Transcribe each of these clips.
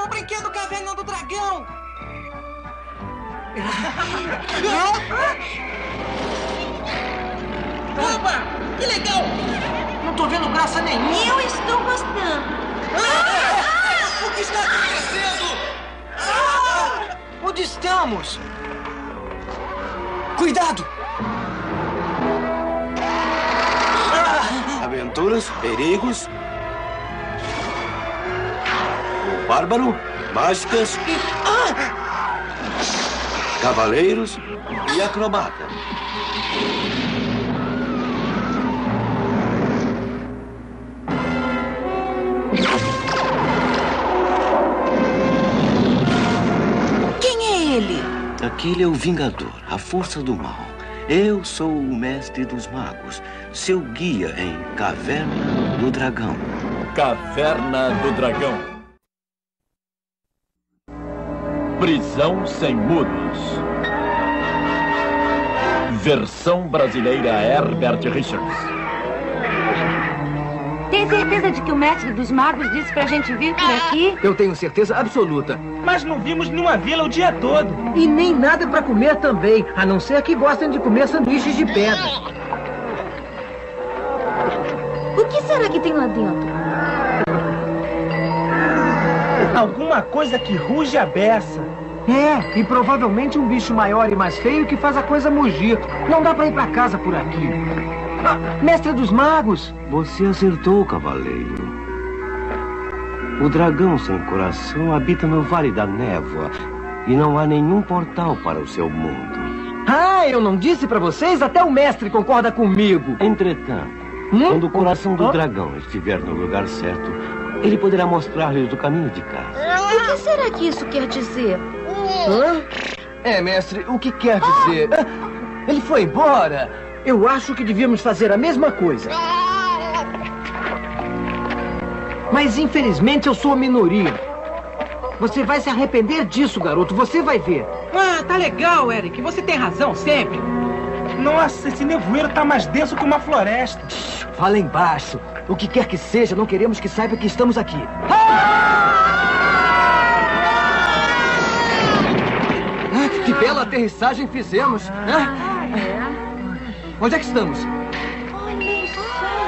o brinquedo Caverna do Dragão! Opa! Que legal! Não tô vendo graça nenhuma! Eu estou gostando! O que está acontecendo? Onde estamos? Cuidado! Aventuras, perigos, o bárbaro, mágicas, cavaleiros e acrobata. Quem é ele? Aquele é o Vingador, a força do mal. Eu sou o mestre dos magos, seu guia em Caverna do Dragão. Caverna do Dragão. Prisão sem muros. Versão brasileira Herbert Richards. Tem certeza de que o mestre dos magos disse pra gente vir por aqui? Eu tenho certeza absoluta. Mas não vimos nenhuma vila o dia todo. E nem nada pra comer também, a não ser que gostem de comer sanduíches de pedra. O que será que tem lá dentro? Alguma coisa que ruge a beça. É, e provavelmente um bicho maior e mais feio que faz a coisa mugir. Não dá pra ir pra casa por aqui. Mestre dos magos! Você acertou, cavaleiro. O dragão sem coração habita no Vale da Névoa e não há nenhum portal para o seu mundo. Ah, eu não disse pra vocês? Até o mestre concorda comigo. Entretanto, quando o coração do dragão estiver no lugar certo, ele poderá mostrar-lhes o caminho de casa. O que será que isso quer dizer? Hã? É, mestre, o que quer dizer? Ele foi embora. Eu acho que devíamos fazer a mesma coisa. Mas, infelizmente, eu sou a minoria. Você vai se arrepender disso, garoto. Você vai ver. Ah, tá legal, Eric. Você tem razão, sempre. Nossa, esse nevoeiro tá mais denso que uma floresta. Fala embaixo. O que quer que seja, não queremos que saiba que estamos aqui. Que bela aterrissagem fizemos. Onde é que estamos? Olhem só!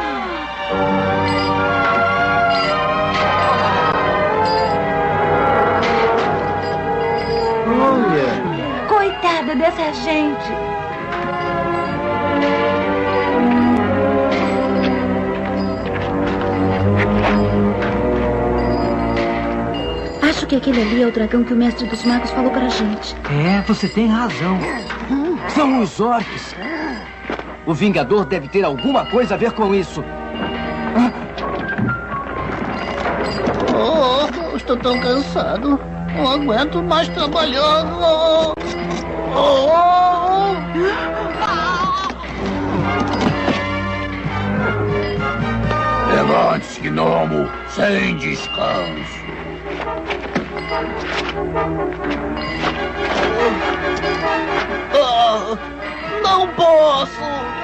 Olha! Coitada dessa gente! Acho que aquele ali é o dragão que o mestre dos magos falou pra gente. É, você tem razão. São os orcs. O Vingador deve ter alguma coisa a ver com isso. Oh, estou tão cansado. Não aguento mais trabalhar. Levante-se, gnomo, sem descanso. Não posso.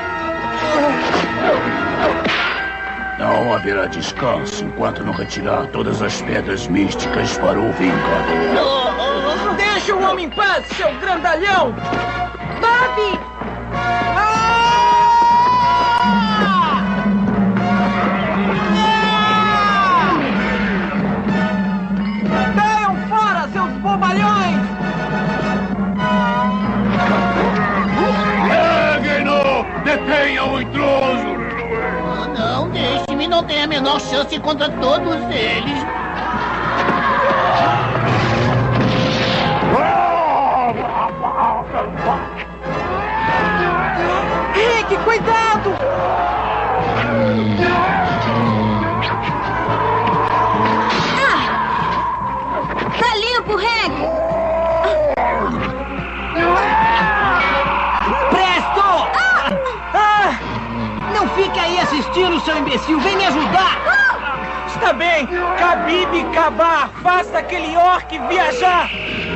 Não haverá descanso enquanto não retirar todas as pedras místicas para o Vingador. Deixa o homem em paz, seu grandalhão! Bob! Caiam fora, seus bobalhões! Peguem-no! Detenham o intruso! Não, deixe-me, não tem a menor chance contra todos eles. Rick, cuidado! Tá limpo, Hank! Presto! Não fique aí assistindo, seu imbecil. Vem me ajudar! Está bem, Khabib Kabar, faça aquele orc viajar!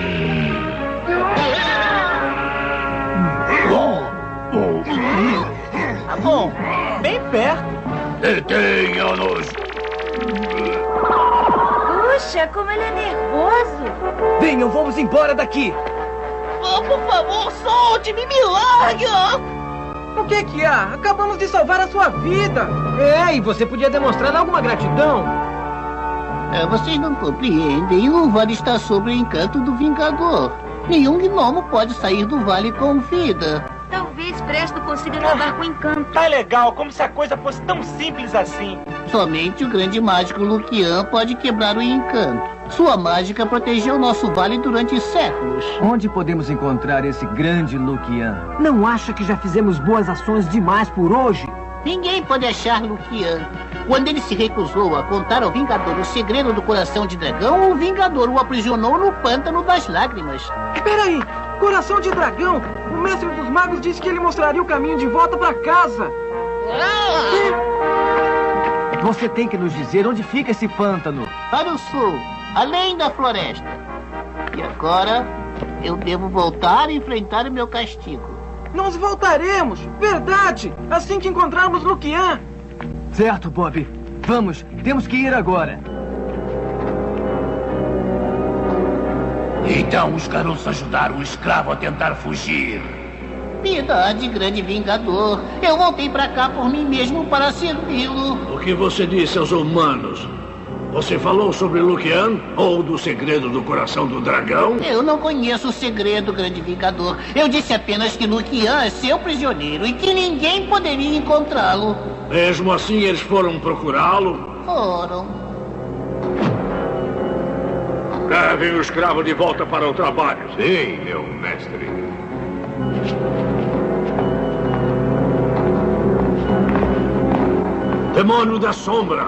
Tá bom, bem perto. Detenham-nos! Puxa, Puxa, como ele é nervoso. Venham, vamos embora daqui. Oh, por favor, solte-me, me largue! O que há? Acabamos de salvar a sua vida. É, e você podia demonstrar alguma gratidão. Vocês não compreendem. O vale está sob o encanto do Vingador. Nenhum gnomo pode sair do vale com vida. Talvez Presto consiga acabar com o encanto. Tá legal, como se a coisa fosse tão simples assim. Somente o grande mágico Luquian pode quebrar o encanto. Sua mágica protegeu nosso vale durante séculos. Onde podemos encontrar esse grande Luquian? Não acha que já fizemos boas ações demais por hoje? Ninguém pode achar Luquian. Quando ele se recusou a contar ao Vingador o segredo do coração de dragão, o Vingador o aprisionou no pântano das lágrimas. Peraí, coração de dragão? O mestre dos magos disse que ele mostraria o caminho de volta pra casa. Você tem que nos dizer onde fica esse pântano. Para o sul, além da floresta. E agora, eu devo voltar e enfrentar o meu castigo. Nós voltaremos, verdade, assim que encontrarmos Luquian. Certo, Bob. Vamos, temos que ir agora. Então os garotos ajudaram o escravo a tentar fugir. Piedade, grande Vingador. Eu voltei pra cá por mim mesmo para servi-lo. O que você disse aos humanos? Você falou sobre Luquian ou do segredo do coração do dragão? Eu não conheço o segredo, grande Vingador. Eu disse apenas que Luquian é seu prisioneiro e que ninguém poderia encontrá-lo. Mesmo assim, eles foram procurá-lo? Foram. Levem o escravo de volta para o trabalho. Sim, meu mestre. Demônio da Sombra.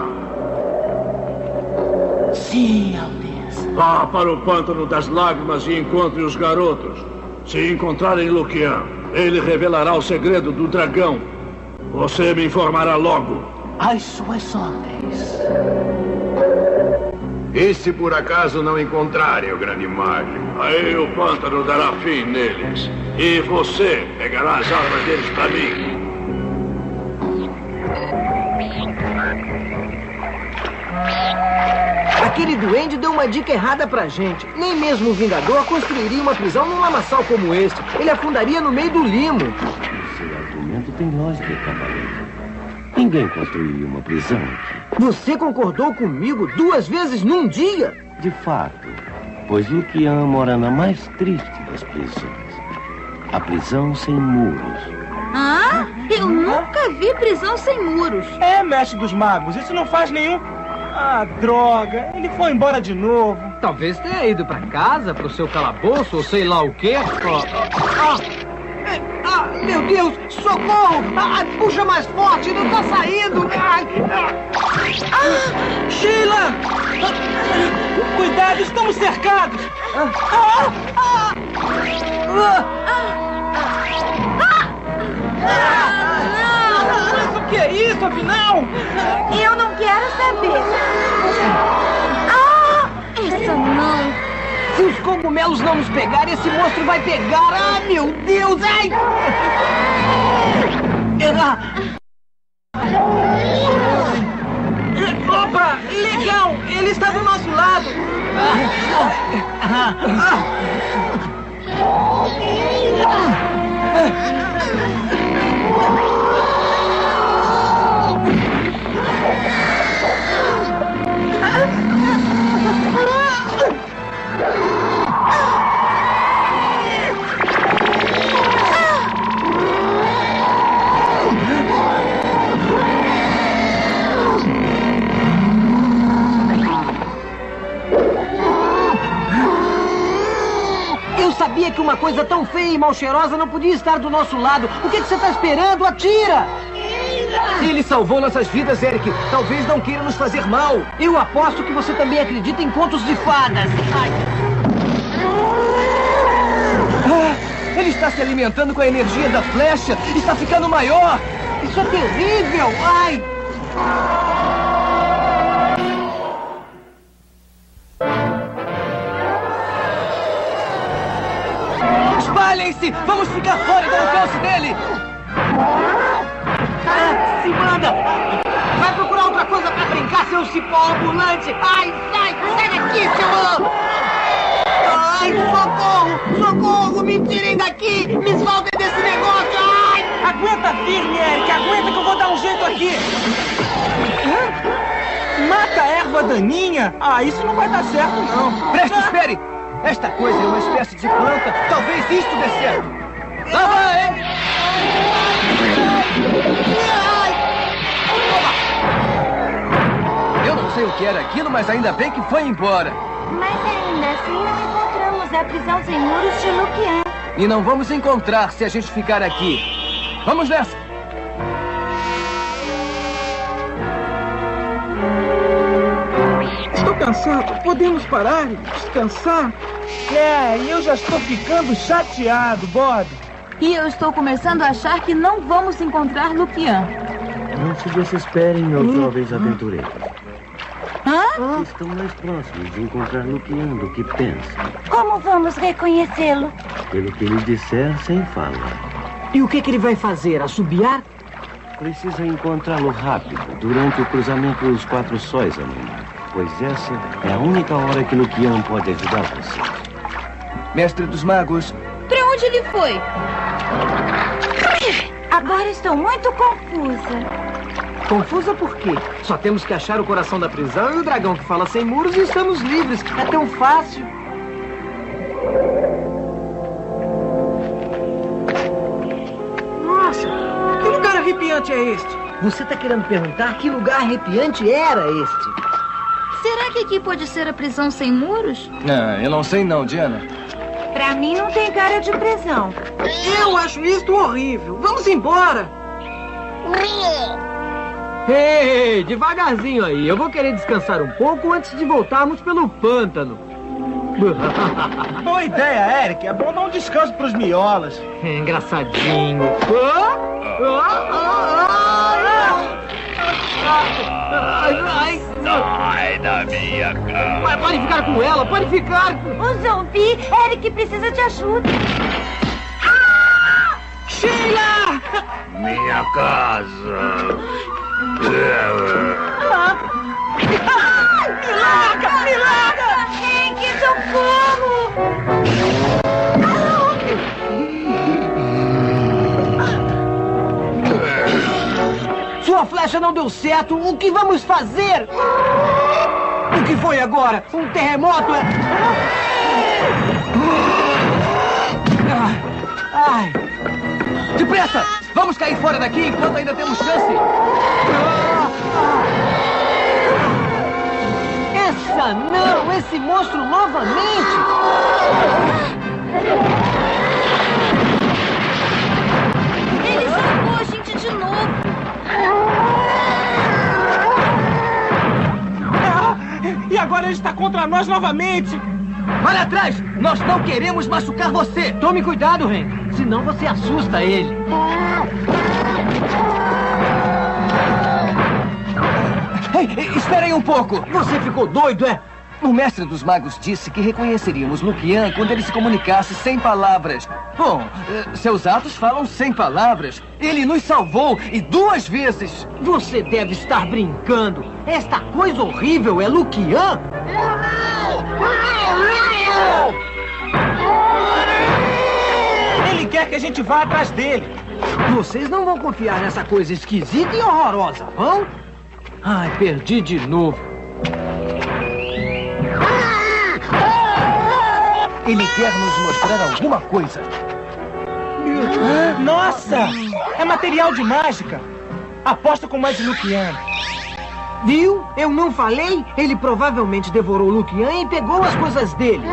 Sim, Alteza. Vá para o pântano das lágrimas e encontre os garotos. Se encontrarem Luquian, ele revelará o segredo do dragão. Você me informará logo. Às suas ordens. E se por acaso não encontrarem o grande mágico? Aí o pântano dará fim neles. E você pegará as armas deles para mim. Aquele duende deu uma dica errada pra gente. Nem mesmo o Vingador construiria uma prisão num lamaçal como este. Ele afundaria no meio do limo. Seu argumento tem lógica, cavaleiro. Ninguém construiria uma prisão aqui. Você concordou comigo 2 vezes num dia? De fato, pois Luquian mora na mais triste das prisões. A prisão sem muros. Ah, eu nunca vi prisão sem muros. É, mestre dos magos, isso não faz nenhum... Ah, droga, ele foi embora de novo. Talvez tenha ido pra casa, pro seu calabouço, ou sei lá o quê. Meu Deus, socorro! Puxa mais forte, não tá saindo! Sheila! Cuidado, estamos cercados! Mas o que é isso, afinal? Eu não quero saber. Essa não. Se os cogumelos não nos pegarem, esse monstro vai pegar! Ah, meu Deus! Ai! Opa! Legal! Ele está do nosso lado! Eu sabia que uma coisa tão feia e mal cheirosa não podia estar do nosso lado. O que você está esperando? Atira! Ele salvou nossas vidas, Eric. Talvez não queira nos fazer mal. Eu aposto que você também acredita em contos de fadas. Ele está se alimentando com a energia da flecha. Está ficando maior. Isso é terrível. Ai! Espalhem-se! Vamos ficar fora do alcance dele! Se manda! Vai procurar outra coisa pra brincar, seu cipó ambulante! Ai, sai daqui, seu... Ai, socorro! Me tirem daqui! Me soltem desse negócio! Ai! Aguenta firme, Eric! Aguenta que eu vou dar um jeito aqui! Mata a erva daninha? Ah, isso não vai dar certo, não. Preste, espere! Esta coisa é uma espécie de planta. Talvez isto dê certo. Lá vai! Eu não sei o que era aquilo, mas ainda bem que foi embora. Mas ainda assim não encontramos a prisão sem muros de Luquian. E não vamos encontrar se a gente ficar aqui. Vamos nessa! Estou cansado. Podemos parar e descansar? E eu já estou ficando chateado, Bob. E eu estou começando a achar que não vamos encontrar Luquian. Não se desesperem, meus jovens aventureiros. Hã? Estão mais próximos de encontrar Luquian do que pensam. Como vamos reconhecê-lo? Pelo que lhe disser, sem fala. E o que ele vai fazer? Assobiar? Precisa encontrá-lo rápido, durante o cruzamento dos 4 sóis amanhã. Pois essa é a única hora que Luquian pode ajudar você. Mestre dos Magos. Pra onde ele foi? Agora estou muito confusa. Confusa por quê? Só temos que achar o coração da prisão e o dragão que fala sem muros e estamos livres. É tão fácil. Nossa, que lugar arrepiante é este? Você está querendo perguntar que lugar arrepiante era este? Será que aqui pode ser a prisão sem muros? Eu não sei não, Diana. Pra mim não tem cara de prisão. Eu acho isto horrível. Vamos embora. Ei, devagarzinho aí. Eu vou querer descansar um pouco antes de voltarmos pelo pântano. Boa ideia, Eric. É bom dar um descanso pros miolas. Engraçadinho. Sai da minha cama. Pode ficar com ela, pode ficar. O zumbi, Eric precisa de ajuda. Sheila! Minha casa. Me larga! Hank, socorro! Sua flecha não deu certo. O que vamos fazer? O que foi agora? Um terremoto? Ai! Depressa! Vamos cair fora daqui enquanto ainda temos chance! Essa não! Esse monstro novamente! Ele salvou a gente de novo. E agora ele está contra nós novamente. Vai atrás! Nós não queremos machucar você! Tome cuidado, Hank, senão você assusta ele. Ei, espera aí um pouco! Você ficou doido, é? O mestre dos magos disse que reconheceríamos Luquian quando ele se comunicasse sem palavras. Bom, seus atos falam sem palavras. Ele nos salvou e 2 vezes. Você deve estar brincando. Esta coisa horrível é Luquian? Ele quer que a gente vá atrás dele. Vocês não vão confiar nessa coisa esquisita e horrorosa, vão? Ai, perdi de novo. Ele quer nos mostrar alguma coisa. Nossa! É material de mágica. Aposta com mais Luquian. Viu? Eu não falei? Ele provavelmente devorou Luquian e pegou as coisas dele.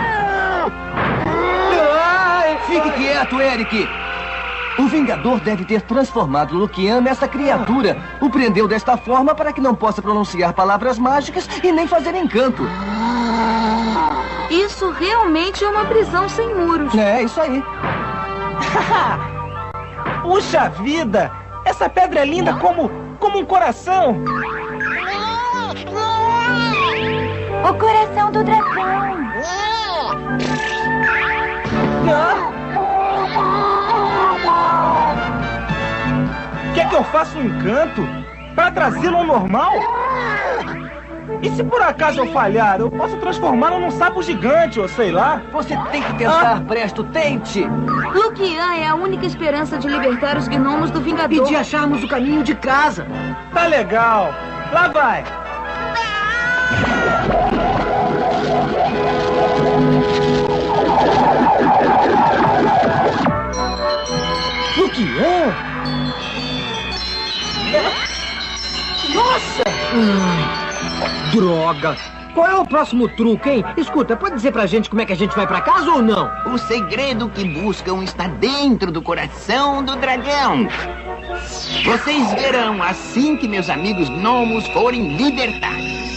Fique quieto, Eric. O Vingador deve ter transformado Luquian nessa criatura. O prendeu desta forma para que não possa pronunciar palavras mágicas e nem fazer encanto. Isso realmente é uma prisão sem muros. É, isso aí. Puxa vida! Essa pedra é linda como um coração. O coração do dragão. Quer que eu faça um encanto para trazê-lo ao normal? E se por acaso eu falhar, eu posso transformá-lo num sapo gigante, ou sei lá. Você tem que tentar, Presto, tente! Luquian é a única esperança de libertar os gnomos do Vingador. E de acharmos o caminho de casa. Tá legal. Lá vai. Luquian? Nossa! Droga! Qual é o próximo truque, hein? Escuta, pode dizer pra gente como é que a gente vai pra casa ou não? O segredo que buscam está dentro do coração do dragão. Vocês verão assim que meus amigos gnomos forem libertados.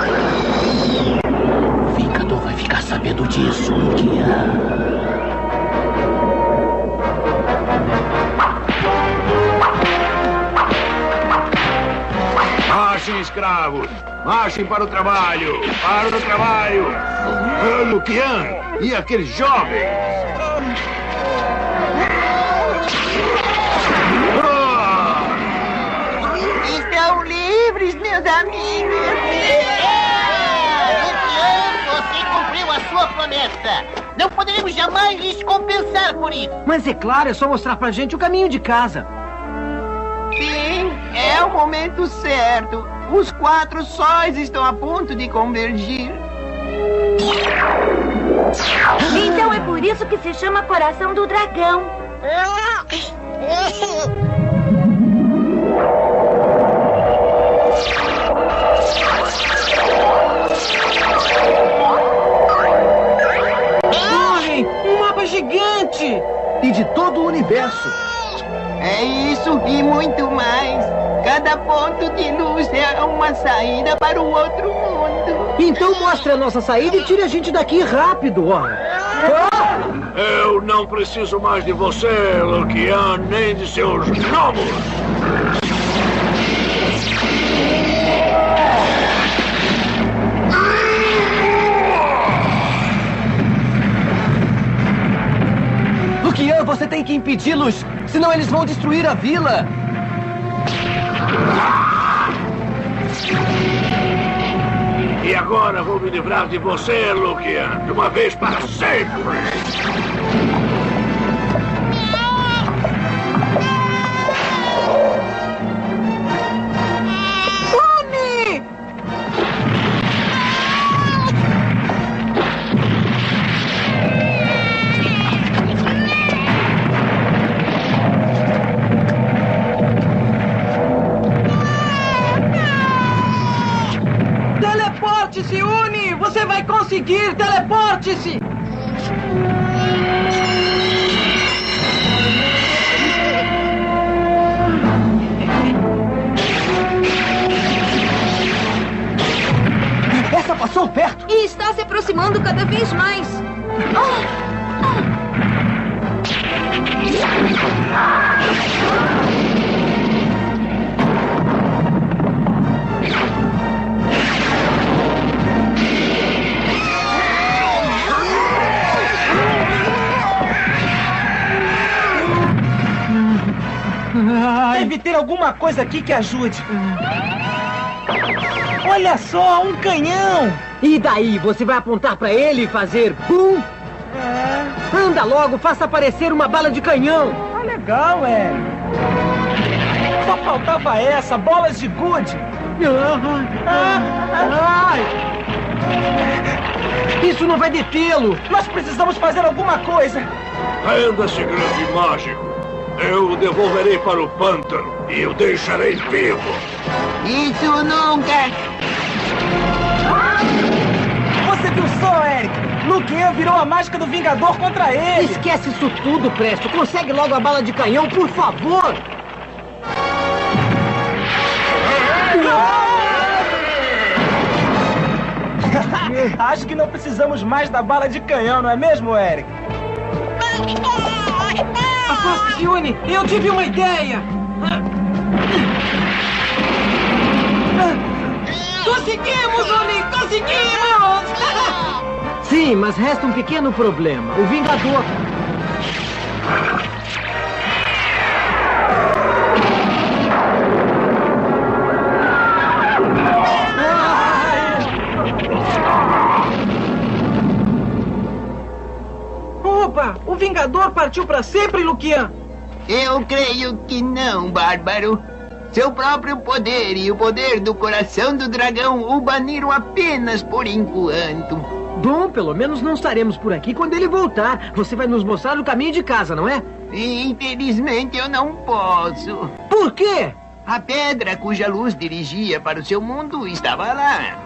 O Vingador vai ficar sabendo disso, Luquian. Marchem, escravos! Marchem para o trabalho! Para o trabalho! Luquian e aqueles jovens! Estão livres, meus amigos! Você cumpriu a sua promessa! Não poderemos jamais lhes compensar por isso! Mas é claro, é só mostrar pra gente o caminho de casa. Sim, é o momento certo. Os 4 sóis estão a ponto de convergir. Então é por isso que se chama Coração do Dragão. Olhem, um mapa gigante! E de todo o universo. É isso e muito mais. Cada ponto de luz é uma saída para o outro mundo. Então mostre a nossa saída e tire a gente daqui rápido, ora. Eu não preciso mais de você, Luquian, nem de seus gnomos. Luquian, você tem que impedi-los, senão eles vão destruir a vila. E agora vou me livrar de você, Luquian, de uma vez para sempre. Teleporte-se, Uni! Você vai conseguir! Teleporte-se! Essa passou perto! E está se aproximando cada vez mais. Deve ter alguma coisa aqui que ajude. Olha só, um canhão! E daí, você vai apontar pra ele e fazer bum? Anda logo, faça aparecer uma bala de canhão! Tá legal, Só faltava essa, bolas de gude! Isso não vai detê-lo! Nós precisamos fazer alguma coisa! Renda-se, grande mágico! Eu o devolverei para o pântano e o deixarei vivo! Isso nunca! Você viu só, Eric? Luquian virou a mágica do Vingador contra ele! Esquece isso tudo, Presto! Consegue logo a bala de canhão, por favor! Acho que não precisamos mais da bala de canhão, não é mesmo, Eric? Afaste-se, Uni! Eu tive uma ideia! Conseguimos, Uni! Conseguimos! Sim, mas resta um pequeno problema. O Vingador... Ufa! O Vingador partiu para sempre, Luquian! Eu creio que não, Bárbaro. Seu próprio poder e o poder do coração do dragão o baniram apenas por enquanto. Bom, pelo menos não estaremos por aqui quando ele voltar. Você vai nos mostrar o caminho de casa, não é? Infelizmente eu não posso. Por quê? A pedra cuja luz dirigia para o seu mundo estava lá.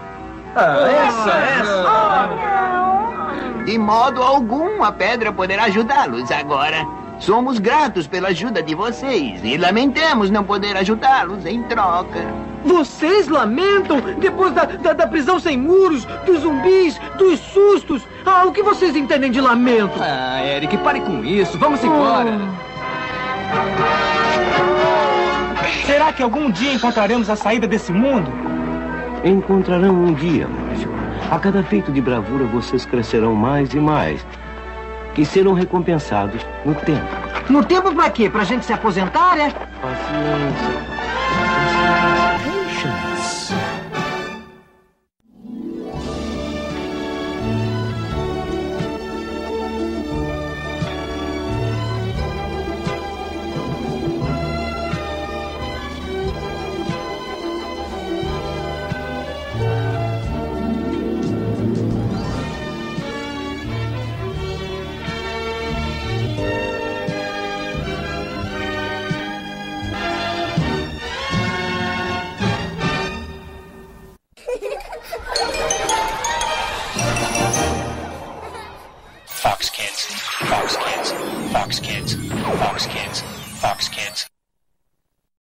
De modo algum a pedra poderá ajudá-los agora. Somos gratos pela ajuda de vocês e lamentamos não poder ajudá-los em troca. Vocês lamentam depois da prisão sem muros, dos zumbis, dos sustos? O que vocês entendem de lamento? Eric, pare com isso. Vamos embora. Será que algum dia encontraremos a saída desse mundo? Encontrarão um dia, Mágico. A cada feito de bravura vocês crescerão mais e mais. E serão recompensados no tempo. No tempo pra quê? Pra gente se aposentar, é? Paciência. Fox Kids, Fox Kids, Fox Kids, Fox Kids.